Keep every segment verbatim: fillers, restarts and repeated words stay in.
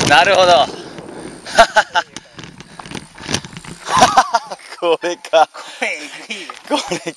なるほどこれかこれえぐいこれ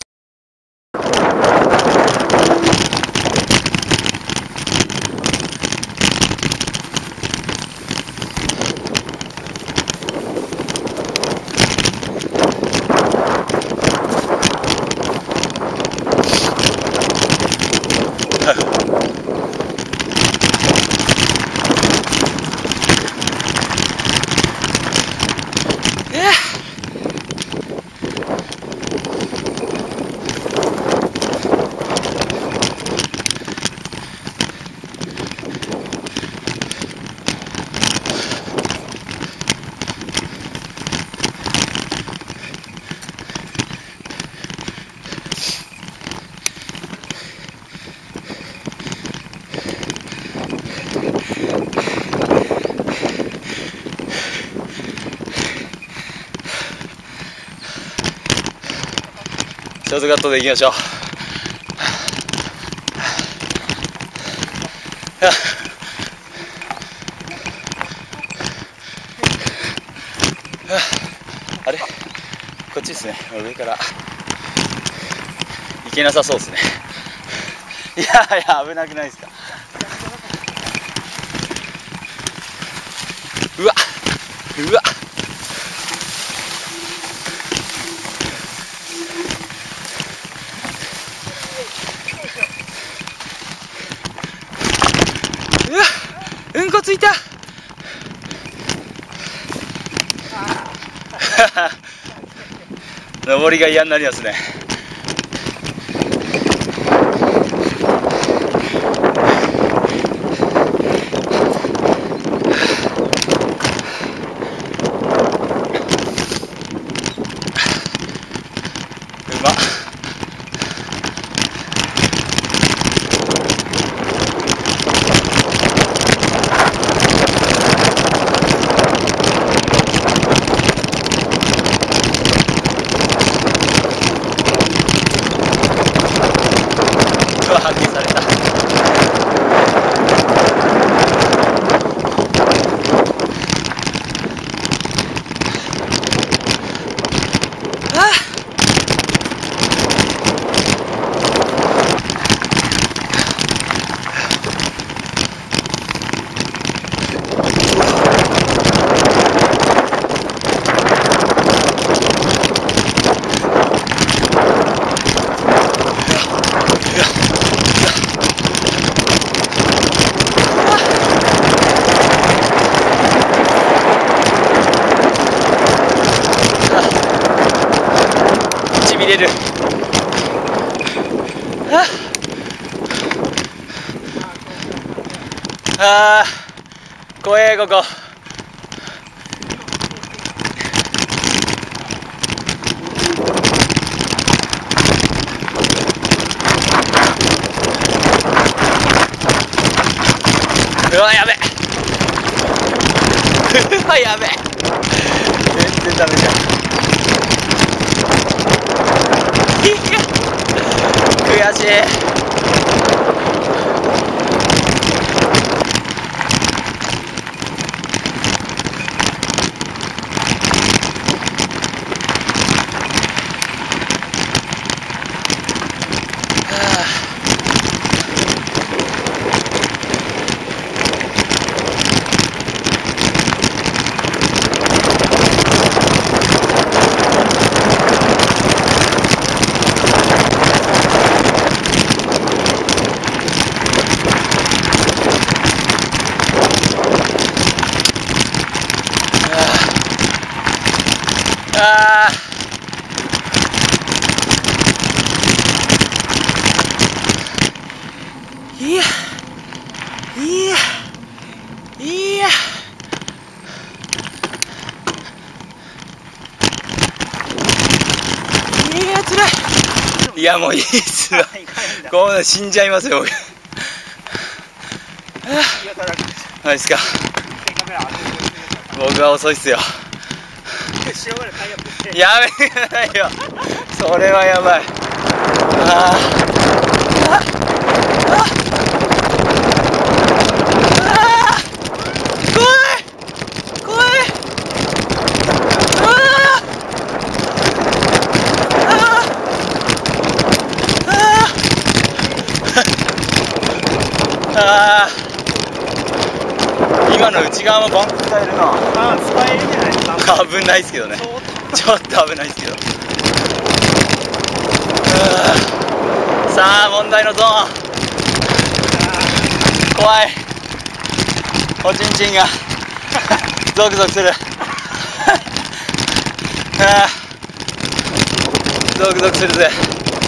ショートカットでいきましょう。あれこっちですね。上から行けなさそうですね。いやいや危なくないですか。うわうわうわうんこついた登りが嫌になりますね。うまっ発見された。あしびれる。ああ怖えここ。うわやべうわやべ全然ダメじゃん。悔しい。ああいやいやいやいやつらい。いやもういいっすわ。こんな死んじゃいますよ僕。マジっすか。僕は遅いっすよ。やめてくださいよ。それはやばい。ああああああ怖い。 あー、今の内側もバンク使えるな。 ああ、使えるんじゃないですか。 危ないですけどね、ちょっと危ないですけど。さあ問題のゾーン、怖い、おちんちんがゾクゾクするあー、ゾクゾクするぜ。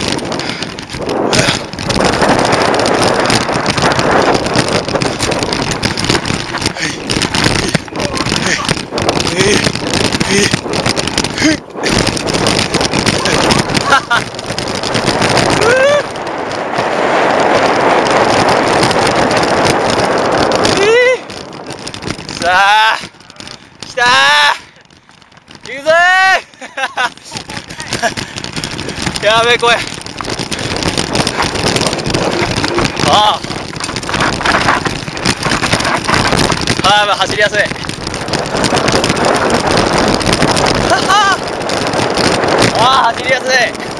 さあ来たー、行くぞーやべえ怖い。ああああ、走りやすいああ走りやすい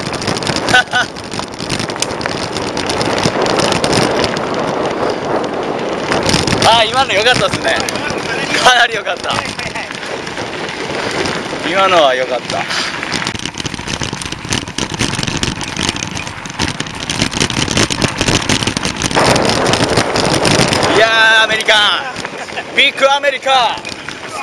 ああ今の良かったですね、かなり良かった、今のは良かった。いやーアメリカンビッグアメリカン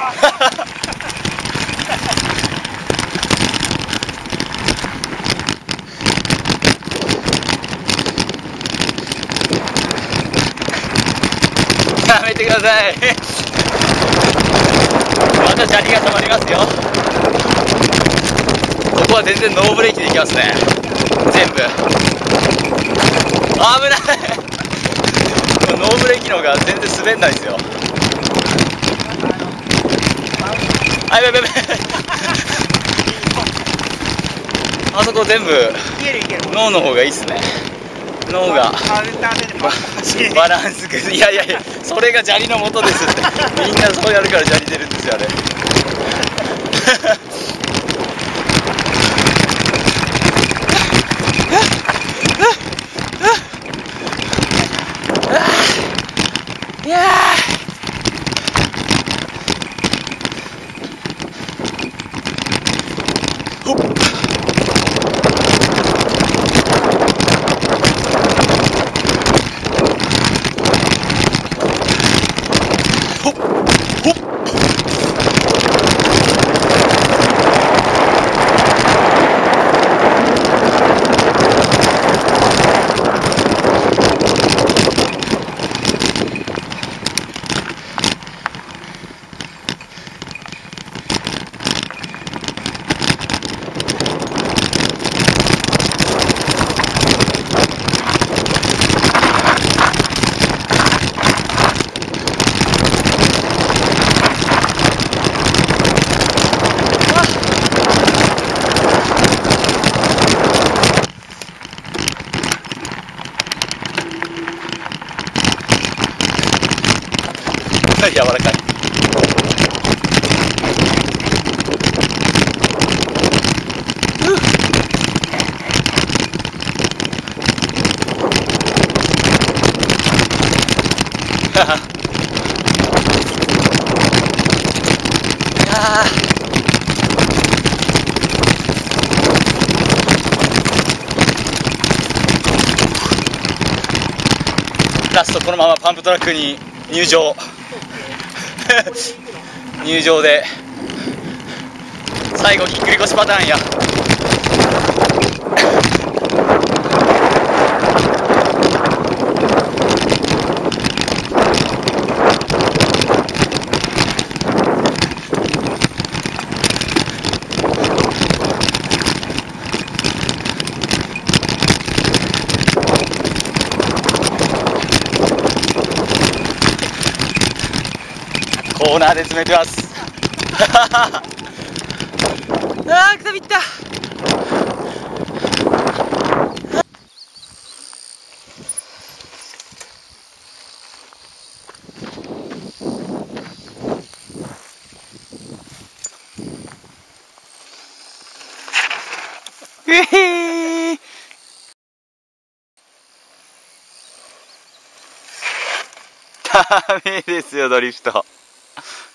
やめてくださいまた砂利が溜まりますよ。ここは全然ノーブレーキでいきますね、全部危ないノーブレーキの方が全然滑んないですよ。あ、やべやべやべあそこ全部脳の方がいいっすね。脳がバランスが、いやいやいや、それが砂利の元ですってみんなそうやるから砂利出るんですよあれいやほっ柔らかいラストこのままパンプトラックに入場入場で最後ぎっくり腰パターンやコーナーで詰めてますあーくたびったうへーメですよドリフト。